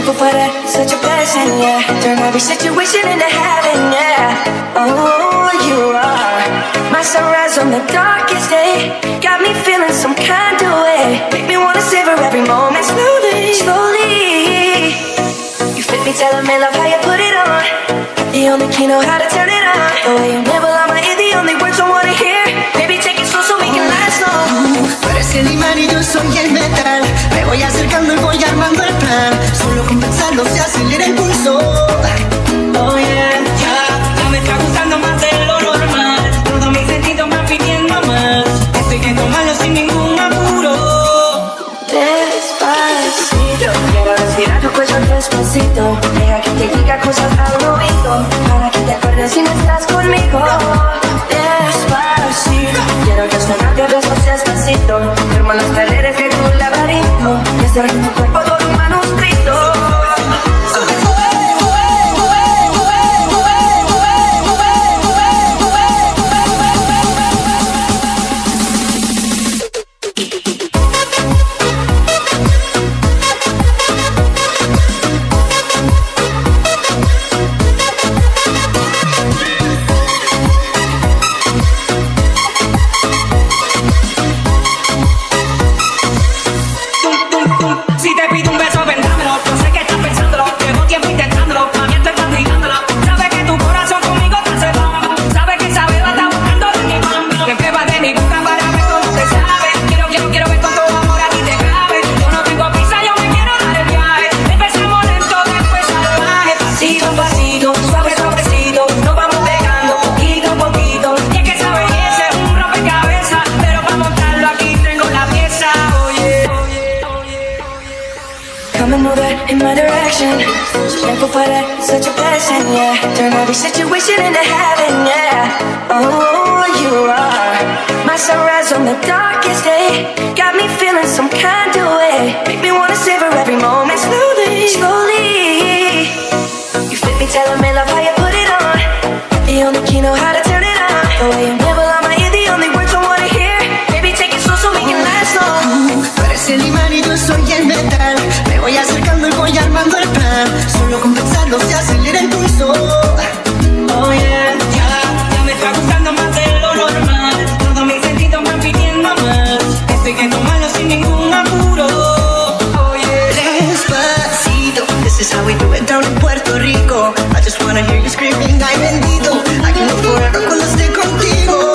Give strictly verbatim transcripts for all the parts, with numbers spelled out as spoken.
thankful for that, such a blessing, yeah. Turn every situation into heaven, yeah. Oh, you are my sunrise on the darkest day. Got me feeling some kind of way. Make me wanna savor every moment slowly, slowly. You fit me, telling me love how you put it on. The only key know how to turn it on. The way you nibble on my ear, the only words I wanna hear. Baby, take it slow so we can last long. Tú eres el imán y yo soy el metal. Me voy acercando y voy armando el plan. Solo con pensarlo se acelera el pulso. Oh yeah, ya, ya me está gustando más de lo normal. Todos mis sentidos me van pidiendo más. Estoy que tomarlo sin ningún apuro. Despacito, quiero respirar tu cuello despacito. Deja que te diga cosas al oído, para que te acuerdes si no estás conmigo. Despacito, quiero que suena de besos despacito. Firmo las paredes de tu laberinto, y hacer que tu cuerpo todo un manuscrito. Si te pido un beso, vendámelo. Yo sé que estás pensándolo, llevo tiempo intentándolo. A mí estoy practicándolo. Sabes que tu corazón conmigo te hace bomba. Sabes que esa beba está buscando de mi mami. Que beba de mi boca para ver cómo te sabe. Quiero, quiero, quiero ver cuánto amor a ti te cabe. Yo no tengo prisa, yo me quiero dar el viaje. Empezamos lento, después salvaje. Pasito a pasito, suave, suavecito. Nos vamos pegando poquito a poquito. Y es que esa belleza es un rompecabezas. Pero para montarlo aquí tengo la pieza. Oye, oye, oye. Come and move it in my direction. So thankful for that, such a blessing, yeah. Turn every situation into heaven, yeah. Oh, you are my sunrise on the darkest day. Got me feeling some kind of way. Make me wanna savor every moment slowly, slowly. You fit me, telling me love how you put it on. The only key know how to turn it on. The way you nibble on my ear, the only words I wanna hear. Baby, take it slow so we can last long. Tú eres el imán y yo soy el metal. Me voy acercando y voy armando el plan. Solo con pensarlo se acelera el pulso. Oh yeah, ya, ya me está gustando más de lo normal. Todos mis sentidos me van pidiendo más. Estoy que tomarlo sin ningún apuro. Oh yeah. Despacito, this is how we do it down in Puerto Rico. I just wanna hear you screaming, ay bendito. I can live forever cuando esté contigo.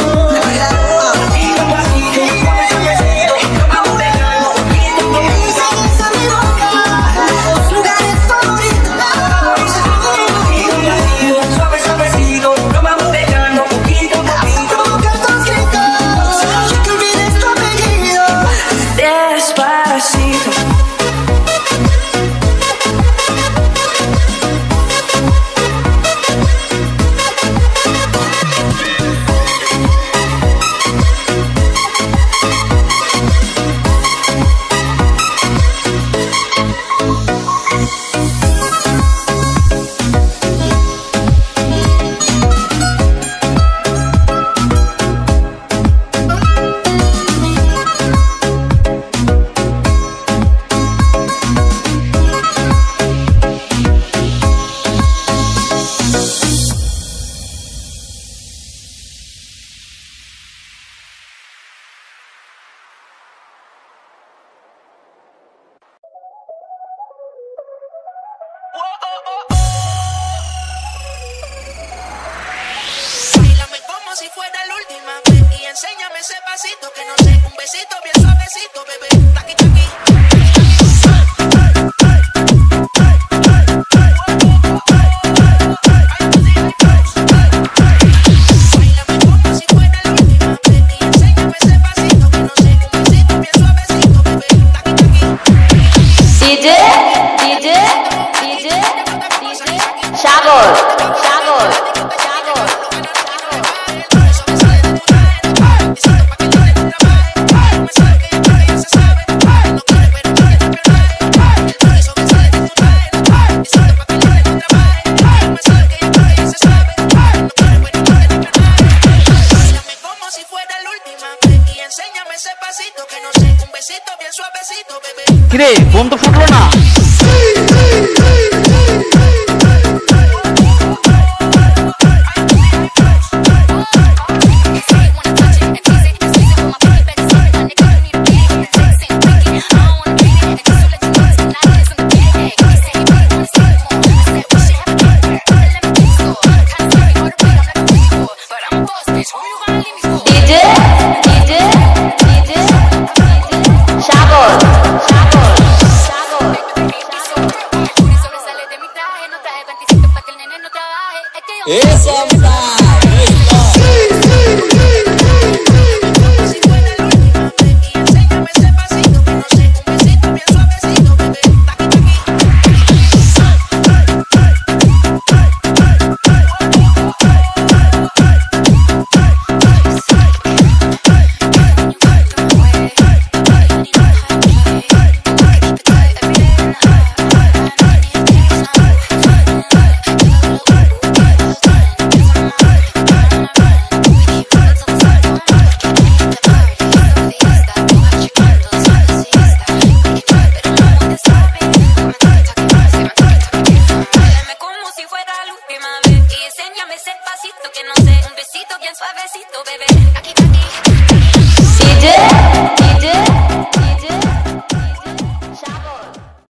Báilame como si fuera la última vez y enséñame ese pasito que no sé, un besito bien suavecito, bebé. Taqui, taqui. Báilame como si fuera la última vez y enséñame ese pasito que no sé, un besito bien suavecito, bebé. Taqui, taqui. D J, D J, D J, D J, Shagor, Shagor, Shagor. কিরে বন্ধু ফুটলো না? Enséñame ese pasito que no sé, un besito bien suavecito, bebé. Aquí, aquí.